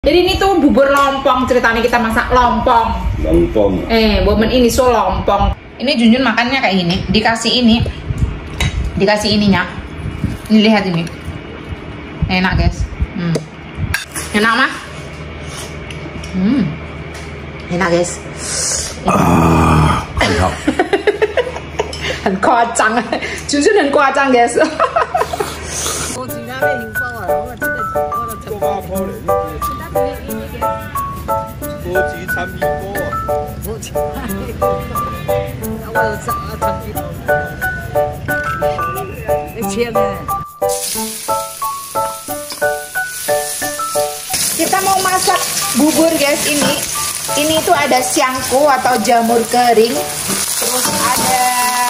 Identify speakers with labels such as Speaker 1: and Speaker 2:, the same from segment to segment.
Speaker 1: Jadi ini tuh bubur lompong, ceritanya kita masak lompong.
Speaker 2: Lompong.
Speaker 1: Woman ini so lompong. Ini Junjun makannya kayak gini, dikasih ininya. Ini lihat ini. Enak guys. Enak mah? Enak guys.
Speaker 2: Enak.
Speaker 1: 很夸张啊，Junjun 很夸张 guys.
Speaker 3: 我其他的油包啊，我真係我就
Speaker 2: 個包鋪嚟呢啲，過紙參與波啊！
Speaker 3: 我其他的，我就參與到，你簽嘅。
Speaker 1: Kita mau masak bubur guys ini. Ini tuh ada siangku atau jamur kering, terus ada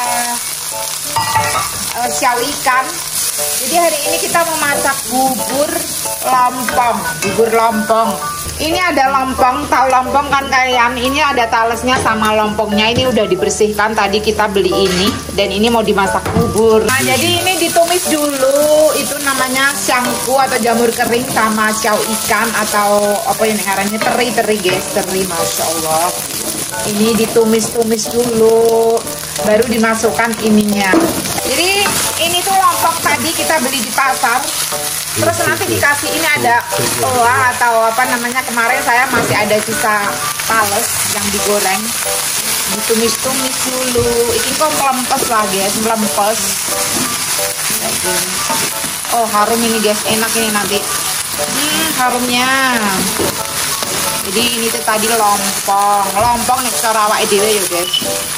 Speaker 1: xiao ikan. Jadi hari ini kita mau masak bubur lompong. Ini ada lompong, tahu lompong kan kalian? Ini ada talesnya sama lompongnya. Ini udah dibersihkan tadi kita beli ini, dan ini mau dimasak bubur. Nah jadi ini ditumis dulu, itu namanya siangku atau jamur kering sama xiao ikan atau apa yang ngarannya teri guys, teri, masya Allah. Ini ditumis-tumis dulu, baru dimasukkan ininya. Jadi ini tuh lompong tadi kita beli di pasar. Terus nanti dikasih ini ada olah atau apa namanya, kemarin saya masih ada sisa tales yang digoreng. Ditumis-tumis dulu. Ini kok melempes lah guys, melempes. Kayak gini. Oh harum ini guys, enak ini nanti. Harumnya. Jadi ini tuh tadi lompong nih cara awake dhewe ya guys.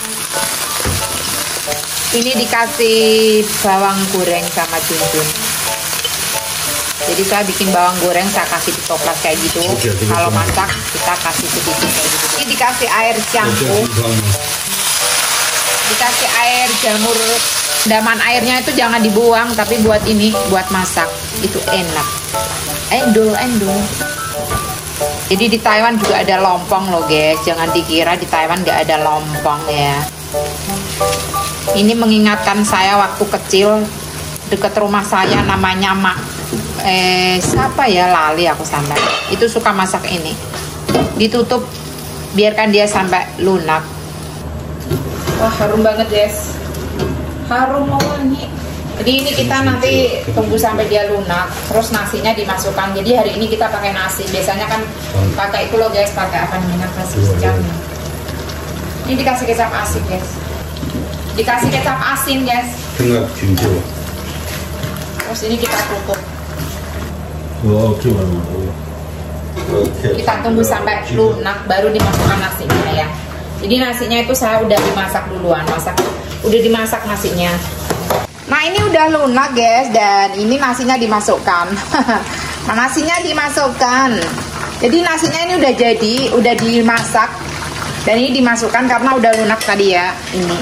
Speaker 1: Ini dikasih bawang goreng sama Junjun. Jadi saya bikin bawang goreng, saya kasih di toples kayak gitu. Kalau masak kita kasih sedikit kayak gitu. Ini dikasih air siangku, dikasih air jamur. Daman airnya itu jangan dibuang, tapi buat ini, buat masak itu enak. Endul. Jadi di Taiwan juga ada lompong loh guys. Jangan dikira di Taiwan nggak ada lompong ya. Ini mengingatkan saya waktu kecil dekat rumah saya namanya siapa ya, lali aku sampai. Itu suka masak ini. Ditutup, biarkan dia sampai lunak. Wah harum banget guys. Harum wangi. Jadi ini kita nanti tunggu sampai dia lunak. Terus nasinya dimasukkan. Jadi hari ini kita pakai nasi. Biasanya kan pakai itu loh guys, pakai apa namanya, nasi kecap. Ini dikasih kecap asin guys. Dikasih kecap asin guys.
Speaker 2: Tengah Junjun.
Speaker 1: Terus ini kita tutup. Kita tunggu sampai lunak baru dimasukkan nasinya ya. Jadi nasinya itu saya udah dimasak duluan, udah dimasak nasinya. Nah ini udah lunak guys, dan ini nasinya dimasukkan. Nah nasinya dimasukkan. Jadi nasinya ini udah jadi, udah dimasak, dan ini dimasukkan karena udah lunak tadi ya.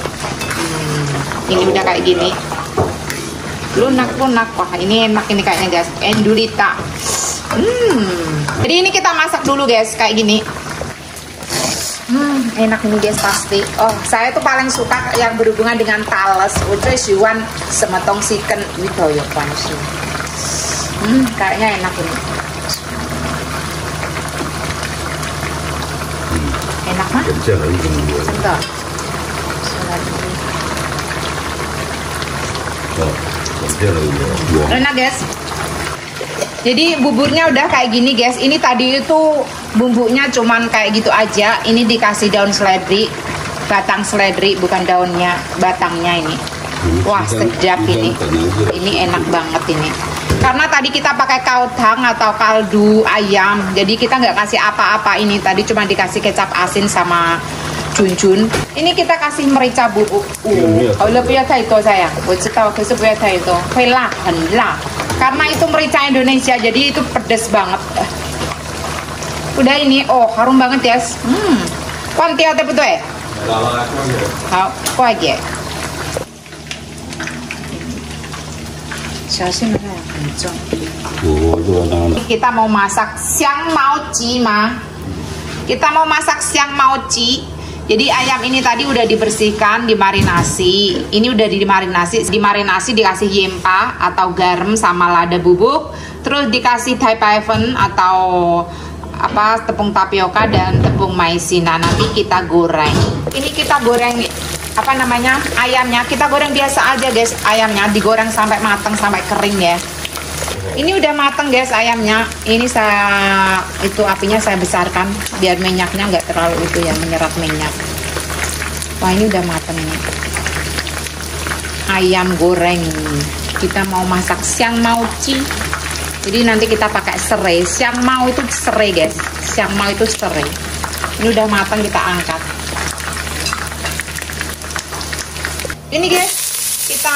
Speaker 1: Ini udah kayak gini. Lunak. Wah ini enak ini kayaknya guys. Endulita. Jadi ini kita masak dulu guys kayak gini. Enak ini guys pasti. Oh saya tuh paling suka yang berhubungan dengan tales. Udah siwan semetong siken gitu ya pansu. Kayaknya enak ini. Enak mah? Bentar. Enak guys. Jadi buburnya udah kayak gini guys. Ini tadi itu bumbunya cuman kayak gitu aja. Ini dikasih daun seledri, batang seledri, bukan daunnya, batangnya ini. Wah sedap ini. Ini enak banget ini. Karena tadi kita pakai kautang atau kaldu ayam. Jadi kita nggak kasih apa-apa ini. Tadi cuma dikasih kecap asin sama Junjun. Ini kita kasih merica bubuk. Kalau punya itu sayang,我知道可是不要太多，会辣，很辣。Karena itu merica Indonesia, jadi itu pedes banget. Udah ini, oh harum banget ya. Kuantia teh betul ya? Hao, kok aja. Kita mau masak siang mauci mah. Kita mau masak siang mauci. Jadi ayam ini tadi udah dibersihkan, dimarinasi. Ini udah dimarinasi dikasih yempa atau garam sama lada bubuk. Terus dikasih thai paven atau tepung tapioka dan tepung maizena. Nanti kita goreng. Ini kita goreng apa namanya, ayamnya kita goreng biasa aja guys. Ayamnya digoreng sampai matang, sampai kering ya. Ini udah matang guys ayamnya. Ini saya apinya saya besarkan biar minyaknya nggak terlalu itu ya, menyerap minyak. Wah, ini udah matang ini. Ayam goreng. Kita mau masak siang mauci. Jadi nanti kita pakai serai. Siang mau itu serai guys. Siang mau itu serai. Ini udah matang, kita angkat. Ini guys, kita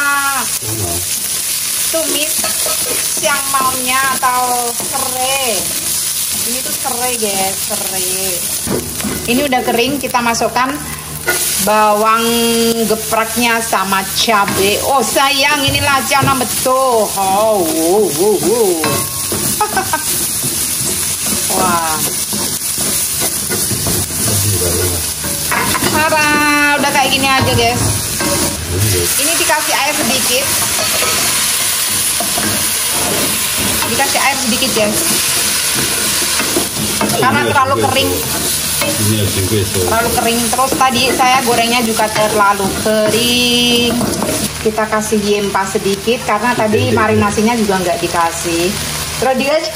Speaker 1: tumis siang maunya atau serai. Ini tuh serai guys, serai. Ini udah kering, kita masukkan bawang gepreknya sama cabai. Oh sayang, inilah jangan betul. Wah. Parah, udah kayak gini aja guys. Ini dikasih air sedikit. Dikasih air sedikit guys. Karena terlalu kering. Terlalu kering. Terus tadi saya gorengnya juga terlalu kering. Kita kasih yempa sedikit karena tadi marinasinya juga nggak dikasih. Terus dikasih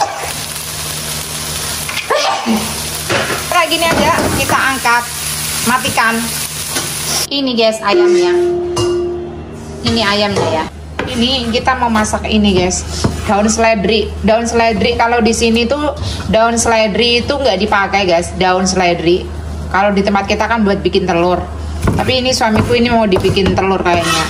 Speaker 1: kayak gini aja, kita angkat, matikan. Ini guys ayamnya. Ini ayamnya ya. Ini kita mau masak ini guys. Daun seledri. Daun seledri kalau di sini tuh daun seledri itu nggak dipakai guys. Daun seledri. Kalau di tempat kita kan buat bikin telur. Tapi ini suamiku ini mau dibikin telur kayaknya.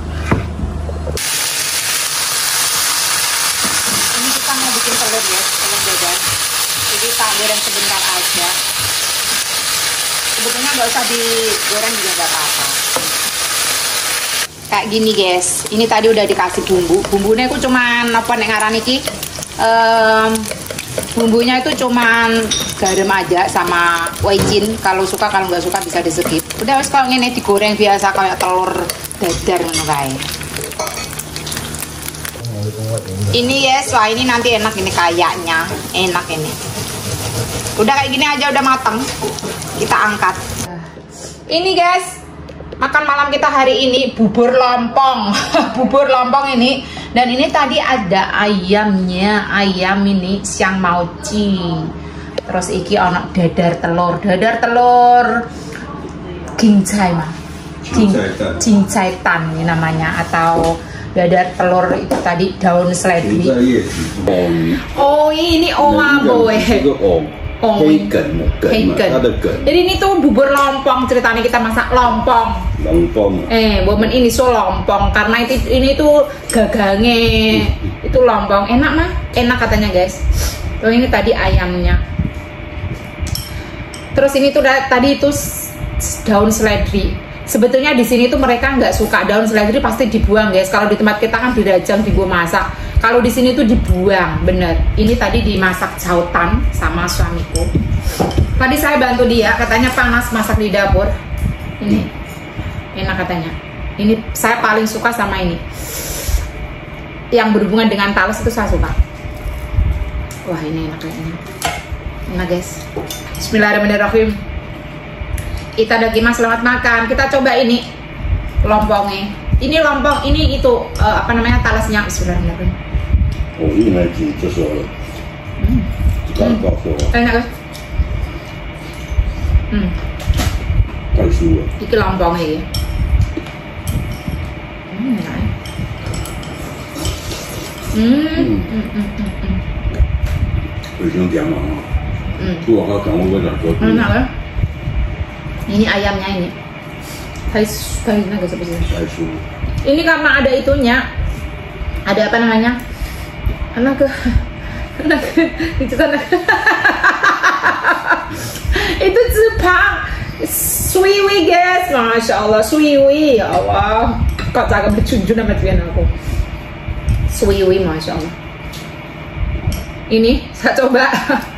Speaker 1: Ini kita mau bikin telur guys, telur dadar. Jadi tak goreng sebentar aja. Sebetulnya nggak usah digoreng juga nggak apa-apa. Kayak gini guys. Ini tadi udah dikasih bumbu. Bumbunya itu cuman apa nek ngaran iki? Bumbunya itu cuman garam aja sama waicin. Kalau suka, kalau nggak suka bisa di skip. Udah wes, kalau ini digoreng biasa kayak telur dadar ngono kae. Ini guys, wah ini nanti enak ini kayaknya. Enak ini. Udah kayak gini aja udah matang. Kita angkat. Ini guys, makan malam kita hari ini bubur lompong. Bubur lompong ini. Dan ini tadi ada ayamnya. Ayam ini siang mauci. Terus iki ono dadar telur. Dadar telur gincai mah. Gincai tan ini namanya. Atau dadar telur itu tadi daun seledri. Oh ini oma boy. Heigen. Jadi ini tuh bubur lompong, ceritanya kita masak lompong. Woman ini so lompong karena ini tuh gagange itu lompong. Enak mah, enak katanya guys. Tuh ini tadi ayamnya. Terus ini tuh tadi itu daun seledri. Sebetulnya di sini tuh mereka nggak suka daun seledri, pasti dibuang guys. Kalau di tempat kita kan dirajang, dibuang masak. Kalau di sini tuh dibuang, bener. Ini tadi dimasak jautan sama suamiku. Tadi saya bantu dia, katanya panas masak di dapur. Ini enak katanya. Ini saya paling suka sama ini. Yang berhubungan dengan talas itu saya suka. Wah ini enak kayaknya. Enak guys. Bismillahirrahmanirrahim. Itadakimasu, selamat makan. Kita coba ini lompongnya. Ini lompong, ini itu apa namanya talasnya. Bismillahirrahmanirrahim.
Speaker 2: Oh ini lagi sesuatu.
Speaker 1: Enak guys. Iki lompongnya ya. Enak. Enak ya. Ini ayamnya ini. Ini karena ada itunya. Ada apa namanya? Itu Jepang. Suiwi guys. Masya Allah. Suiwi. Ya Allah. Kok jangan berjunjun sama tuan aku. Suiwi. Masya Allah. Ini saya coba.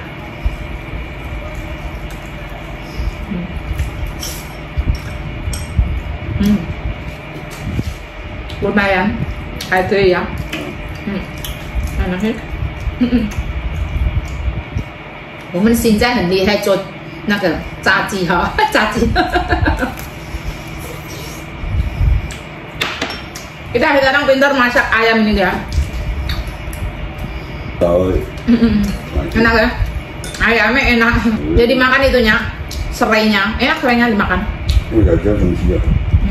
Speaker 1: Lumayan, ada ya. Enak sih. 我们现在很厉害做那个炸鸡哈，炸鸡。Kita sekarang pintar masak ayam ini ya.
Speaker 2: Tahu.
Speaker 1: Enak ya? Ayamnya enak. Jadi makan itunya, serainya. Enak serainya dimakan.
Speaker 2: Enggak ada yang siap.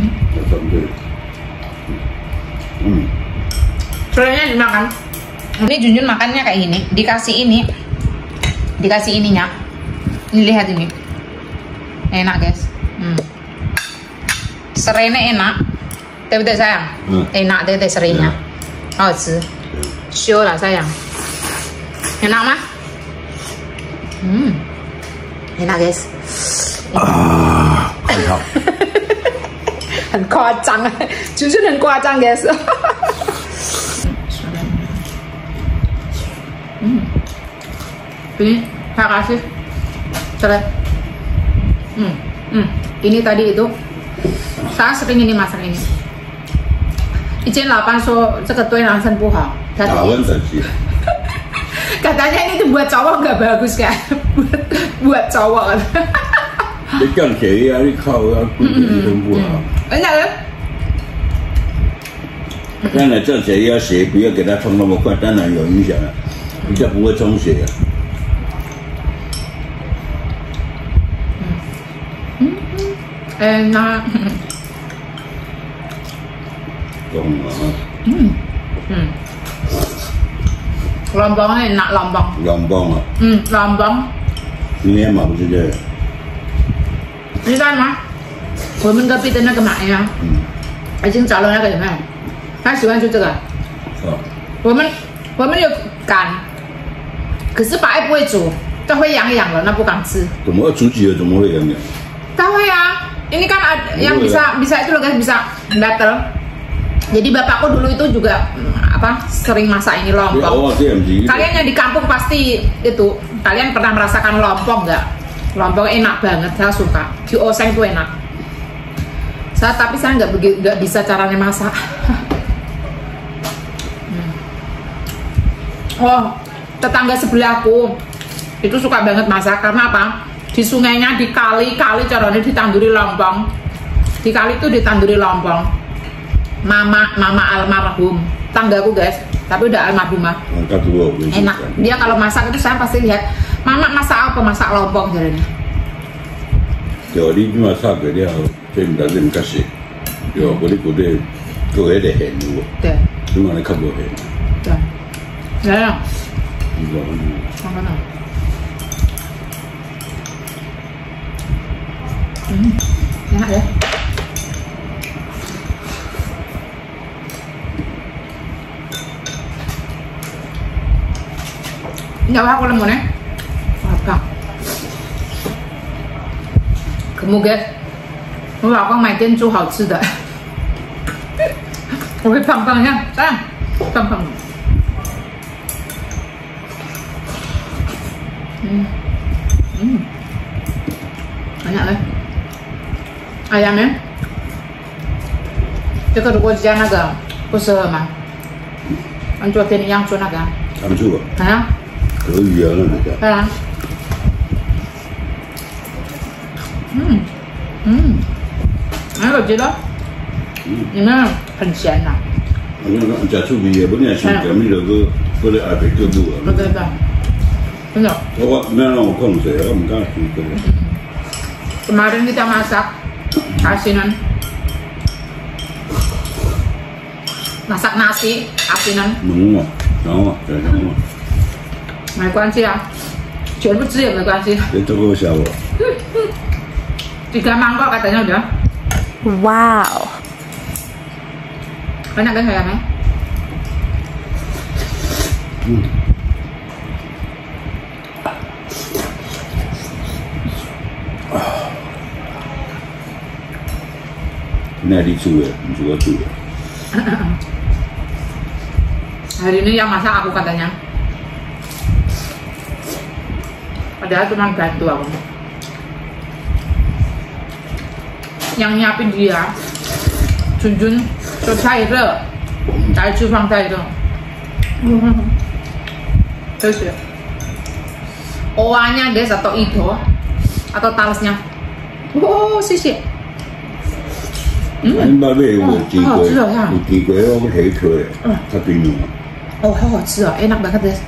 Speaker 1: Serainya dimakan. Ini Junjun makannya kayak gini, dikasih ininya. Ini lihat ini, enak guys. Serainya enak, tapi sayang, enak tapi serainya. Oh, show lah sayang. Enak mah? Enak guys.
Speaker 2: 很好。
Speaker 1: 很夸张，就是很夸张 guys. Ini saya kasih serai. Ini tadi itu saya sering ini masak ini. 以前老板说这个对男生不好， katanya ini tuh buat cowok nggak bagus kan? buat cowok.
Speaker 2: 你干谁呀？你靠呀，对女生不好。
Speaker 1: Enak kan?
Speaker 2: 当然这血压血不要给它冲那么快，当然有影响了，比较不会充血。
Speaker 1: Enak.
Speaker 2: 懂啊。
Speaker 1: Lombongnya enak lombong.
Speaker 2: Lombong ah.
Speaker 1: Lombong.
Speaker 2: Ini emang betul.
Speaker 1: Ini kan mah, 我们隔壁的那个买呀，已经找了那个有没有？他喜欢吃这个。我们有敢，可是白不会煮，都会痒痒的，那不敢吃。
Speaker 2: 怎么煮几个怎么会痒痒？
Speaker 1: 他会啊，ini kan ada yang bisa itu loh guys, bisa batal. Jadi bapakku dulu itu juga sering masak ini lompong. Kalian yang di kampung pasti itu, kalian pernah merasakan lompong nggak? Lompong enak banget, saya suka. Di oseng tuh enak. Tapi saya nggak bisa caranya masak. Oh, tetangga sebelahku itu suka banget masak karena apa? Di sungainya, di kali caranya ditanduri lompong. Di kali itu ditanduri lompong. Mama almarhum, tanggaku guys, tapi udah almarhumah. Enak. Dia kalau masak itu saya pasti lihat, Mama masak apa? Masak lompong jadinya.
Speaker 2: Jadi masak dia tidak ada kasih. Dia boleh kau ada hen juga. Cuma nak kau hen.
Speaker 1: Ya. Mana? Enak ya. Nhà bác có làm món này à,可不给我老公买珍珠好吃的我会胖胖呀胖胖banyak deh ayamnya这个如果加那个不适合吗？按昨天一样做那个
Speaker 2: 糖醋
Speaker 1: 啊
Speaker 2: 可以啊，那个。
Speaker 1: 对啊。还有觉得，里面很咸呐。
Speaker 2: 加醋味也不能咸，咱们这个不能爱别个多。
Speaker 1: 对，真的。
Speaker 2: 我那让我控制，我们刚吃的。
Speaker 1: Kemarin kita masak asinan, masak nasi asinan.
Speaker 2: Nóng à, nóng à.
Speaker 1: 没关系啊，全部吃也没关系。
Speaker 2: 这够小哦。
Speaker 1: 3 mangkok katanya udah.
Speaker 4: Wow.
Speaker 1: Banyak kan sayangnya?
Speaker 2: Ini ada cuy, juga cuy.
Speaker 1: Hari ini yang masak aku katanya. Padahal cuma bantu aku. Yang nyiapin dia, Junjun, 做菜热，来厨房菜热。就是 oanya guys, atau ido atau talesnya. Oh, sisi.
Speaker 2: Anh ba biết有鸡龟，有鸡龟我们黑腿，它冰了。
Speaker 1: Oh, 好好吃哦，enak banget guys.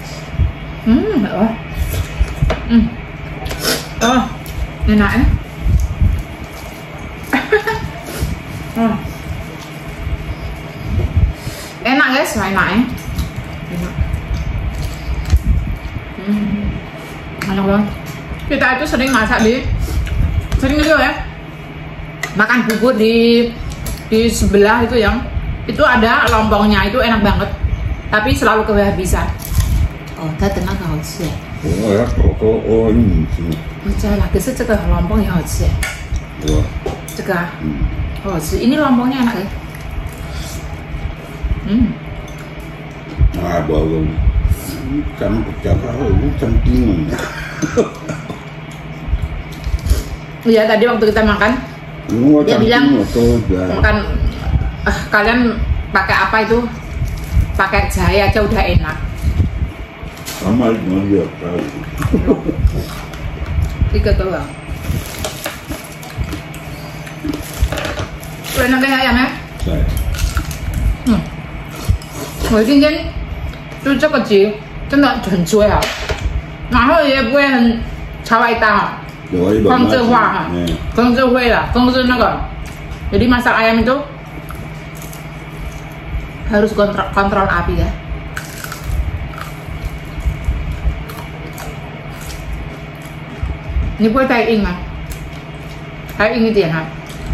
Speaker 1: Oh, enak ya. Enak guys, enak ya. Enak. Enak banget. Kita itu sering masak sering itu ya. Makan bubur di sebelah itu yang itu ada lompongnya, itu enak banget. Tapi selalu kehabisan. Oh, 它的那个好吃哎。
Speaker 2: 我要我你吃。
Speaker 1: 我知道啦，可是这个lompong也好吃哎。
Speaker 2: 我。
Speaker 1: 这个啊，好好吃。Ini lompongnya enak ya.
Speaker 2: Ah, bagus. Macam bingung.
Speaker 1: Iya, tadi waktu kita makan, dia bilang makan kalian pakai apa itu? Pakai jahe aja udah enak.
Speaker 2: Sama dia tahu.
Speaker 1: 3 doang. enak ya ayamnya?
Speaker 2: 对。
Speaker 1: 我今天就这个鸡真的很追啊，然后也不会很超外大，控制化哈，控制会了，控制那个。Jadi masak ayam itu harus kontrol api ya. Ini buat tai ing ah, tai ing itu ya ha.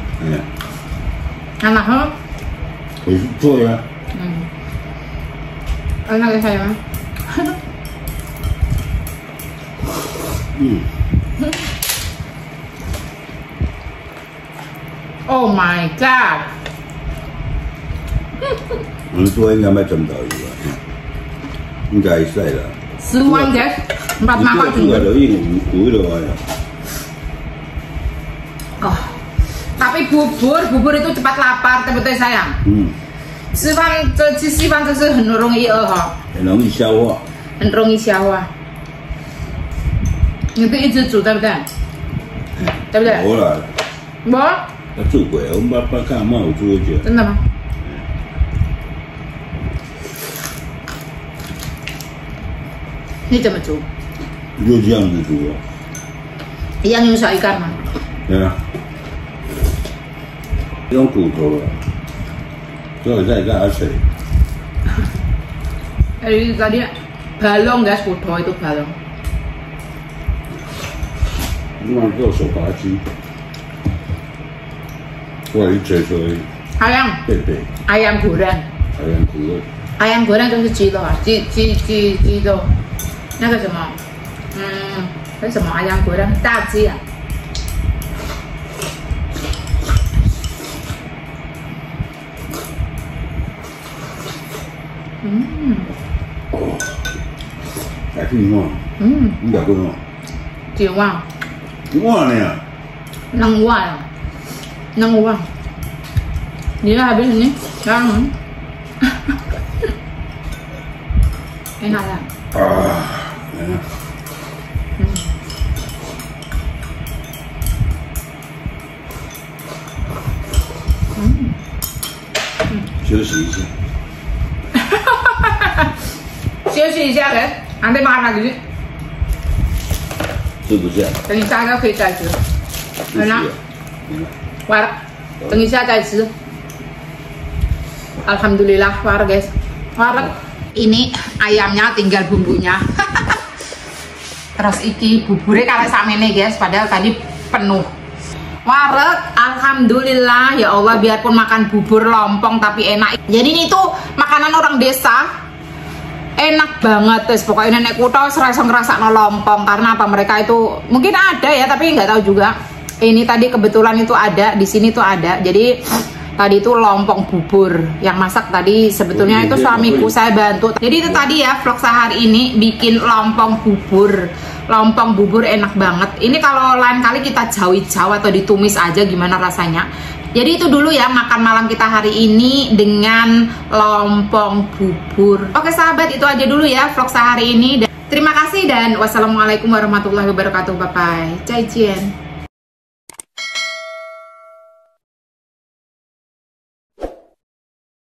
Speaker 1: Enak ha?
Speaker 2: 不错呀。
Speaker 1: enak ya sayang. Oh my god.
Speaker 2: 我们做应该卖真导游啊，应该是的。
Speaker 1: 10 万guys, 4 makan juga. Oh, tapi bubur itu cepat lapar,对不对sayang？吃饭这是很容易饿哈，
Speaker 2: 很容易消化，
Speaker 1: 很容易消化。你可以一直煮，对不对？对不对？
Speaker 2: 我啦，
Speaker 1: 我
Speaker 2: 煮过，我们爸看妈有煮过。
Speaker 1: 真的吗？你怎么煮？
Speaker 2: 就这样子煮啊。
Speaker 1: 一样用小鱼干吗？
Speaker 2: 对啊，用骨头啊。 Rồi saya asli.
Speaker 1: Tadi balong guys, foto itu balong.
Speaker 2: Cuma itu sopa aci. Wah ini cuy.
Speaker 1: Ayam.
Speaker 2: Bebek.
Speaker 1: Ayam goreng.
Speaker 2: Ayam goreng.
Speaker 1: Ayam goreng 就是鸡肉啊，鸡肉。那个什么，那什么ayam goreng 大鸡啊。
Speaker 2: Cái gì ngon? Không được ngon.
Speaker 1: Chiều ngon.
Speaker 2: Ngon nè.
Speaker 1: Ngon quá à. Ngon quá. Vậy là habis ini. Ngon. Enak ya.
Speaker 2: Enak. 休息一下。
Speaker 1: 休息一下人，还得马上去。
Speaker 2: 吃不下。
Speaker 1: 等一下可以再吃。好了，完了，等一下再吃。Alhamdulillah, war guys. War. Ini ayamnya tinggal bumbunya. Terus iki buburnya kalau samene guys, padahal tadi penuh. Wareg, alhamdulillah ya Allah, biarpun makan bubur lompong tapi enak. Jadi ini tuh makanan orang desa. Enak banget guys, pokoknya nenek kuto serasa ngerasa lompong karena apa, mereka itu mungkin ada ya tapi nggak tahu juga. Ini tadi kebetulan itu ada di sini tuh ada, jadi tadi itu lompong bubur yang masak tadi sebetulnya itu suamiku, saya bantu. Jadi itu tadi ya vlog sehari ini bikin lompong bubur enak banget. Ini kalau lain kali kita jauh-jauh atau ditumis aja gimana rasanya. Jadi itu dulu ya makan malam kita hari ini dengan lompong bubur. Oke sahabat, itu aja dulu ya vlog sehari ini. Terima kasih dan wassalamualaikum warahmatullahi wabarakatuh. Bye bye. Zaijian.